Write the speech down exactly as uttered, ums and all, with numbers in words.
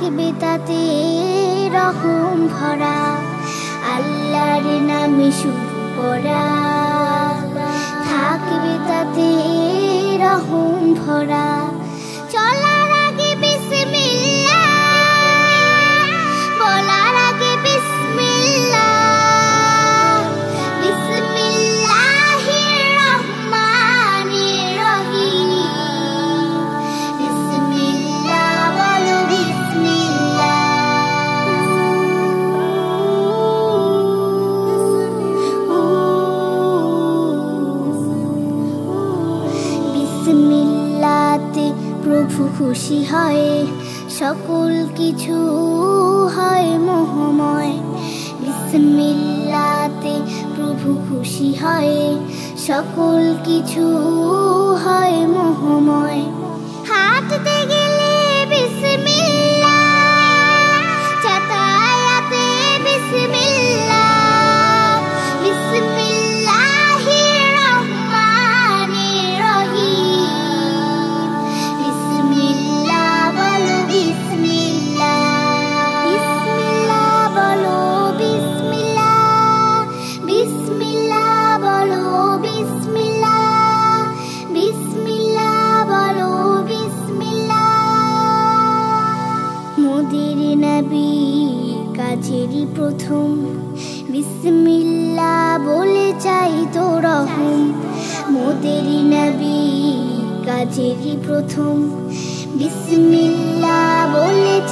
থাকবে তাতে রহম ভরা, আল্লাহর নামে শুরু করা, থাকবে তাতে রহম ভরা। চলার আগে বিসমিল্লাহ, বলার আগে বিসমিল্লাহ, বিসমিল্লাহির রহমানির রহিম, বিসমিল্লাহ বলো বিসমিল্লাহ। বিসমিল্লাতে প্রভু খুশি হয়, সকল কিছু হয় মোহময়। বিসমিল্লাতে প্রভু খুশি হয়, সকল কিছু হয় মোহময়। হাঁটতে গেলে বিসমিল্লাহ, যাতায়াতে বিসমিল্লাহ, বিসমিল্লাহির রহমানির রহিম, বিসমিল্লাহ বলো বিসমিল্লাহ, বিসমিল্লাহ বলো বিসমিল্লাহ, বিসমিল্লাহ বলো বিসমিল্লাহ, বিসমিল্লাহ বলো বিসমিল্লাহ। মোদের নবী কাজেরই প্রথম, বিসমিল্লাহ বলে চাই তো রহম। মোদের নবী কাজেরই প্রথম, বিসমিল্লাহ বলে